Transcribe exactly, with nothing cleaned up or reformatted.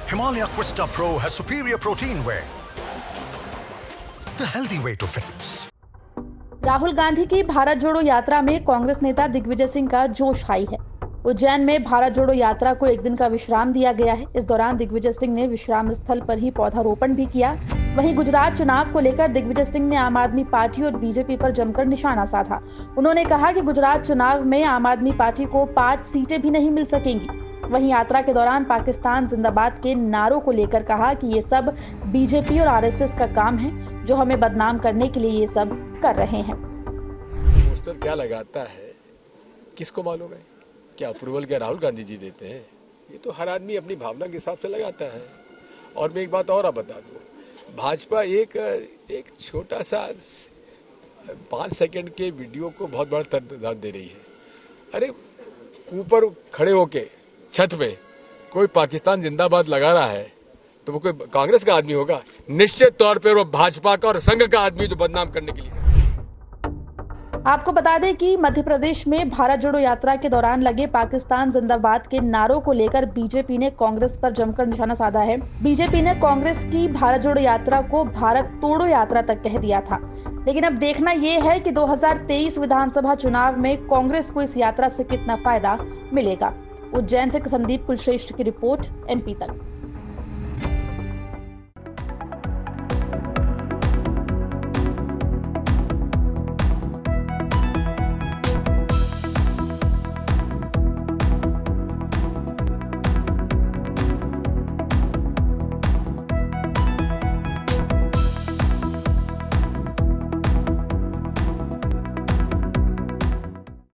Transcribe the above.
Himalaya Quista Pro has superior protein whey. The healthy way to fitness. Rahul Gandhi की भारत जोड़ो यात्रा में कांग्रेस नेता दिग्विजय सिंह का जोश हाई है। उज्जैन में भारत जोड़ो यात्रा को एक दिन का विश्राम दिया गया है। इस दौरान दिग्विजय सिंह ने विश्राम स्थल पर ही पौधारोपण भी किया। वहीं गुजरात चुनाव को लेकर दिग्विजय सिंह ने आम आदमी पार्टी और बीजेपी पर जमकर निशाना साधा। उन्होंने कहा कि गुजरात चुनाव में आम आदमी पार्टी को पांच सीटें भी नहीं मिल सकेंगी। वहीं यात्रा के दौरान पाकिस्तान जिंदाबाद के नारों को लेकर कहा कि ये सब बीजेपी और आरएसएस का काम है, जो हमें बदनाम करने के लिए ये सब कर रहे हैं। पोस्टर क्या लगाता है किसको मालूम है? क्या अप्रूवल क्या राहुल गांधी जी देते हैं? ये तो हर आदमी अपनी भावना के हिसाब से लगाता है। और मैं एक बात और आप बता दूं, भाजपा एक एक छोटा सा पाँच सेकंड के वीडियो को बहुत बड़ा तरह दे रही है। अरे ऊपर खड़े होके छत पे कोई पाकिस्तान जिंदाबाद लगा रहा है तो वो कोई कांग्रेस का आदमी होगा? निश्चित तौर पर वो भाजपा का और संघ का आदमी जो बदनाम करने के लिए। आपको बता दें कि मध्य प्रदेश में भारत जोड़ो यात्रा के दौरान लगे पाकिस्तान जिंदाबाद के नारों को लेकर बीजेपी ने कांग्रेस पर जमकर निशाना साधा है। बीजेपी ने कांग्रेस की भारत जोड़ो यात्रा को भारत तोड़ो यात्रा तक कह दिया था। लेकिन अब देखना यह है कि दो हज़ार तेईस विधानसभा चुनाव में कांग्रेस को इस यात्रा से कितना फायदा मिलेगा। उज्जैन से संदीप कुलश्रेष्ठ की रिपोर्ट, एमपी तक।